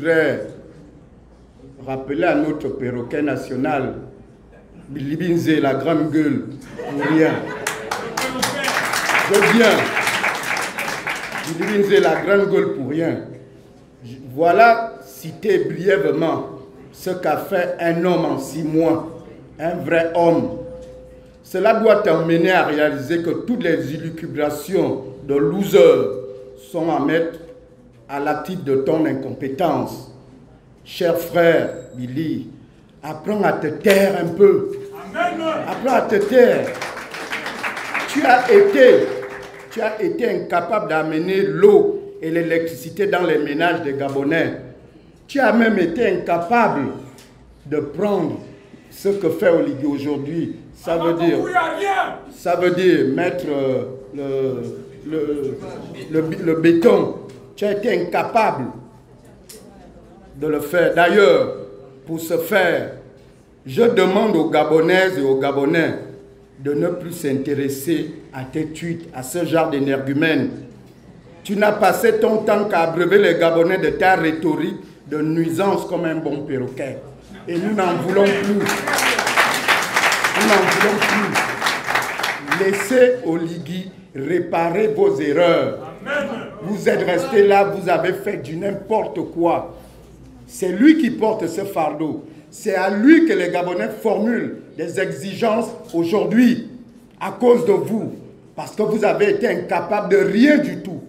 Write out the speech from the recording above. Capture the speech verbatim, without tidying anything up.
voudrais rappeler à notre perroquet national, Bilibinze, la grande gueule, pour rien. Je viens. Bilibinze, la grande gueule, pour rien. Voilà citer brièvement ce qu'a fait un homme en six mois, un vrai homme. Cela doit t'emmener à réaliser que toutes les élucubrations de loser sont à mettre à l'actif de ton incompétence. Cher frère Billy, apprends à te taire un peu. Apprends à te taire. Tu as été, tu as été incapable d'amener l'eau et l'électricité dans les ménages des Gabonais. Tu as même été incapable de prendre ce que fait Oligui aujourd'hui. Ça veut dire, ça veut dire mettre le, le, le, le béton. Tu as été incapable de le faire. D'ailleurs, pour ce faire, je demande aux Gabonaises et aux Gabonais de ne plus s'intéresser à tes tweets, à ce genre d'énergumène. Tu n'as passé ton temps qu'à abreuver les Gabonais de ta rhétorique de nuisance comme un bon perroquet. Et nous n'en voulons plus. Nous n'en voulons plus. Laissez Oligui réparer vos erreurs. Amen. Vous êtes restés là, vous avez fait du n'importe quoi. C'est lui qui porte ce fardeau. C'est à lui que les Gabonais formulent des exigences aujourd'hui à cause de vous. Parce que vous avez été incapables de rien du tout.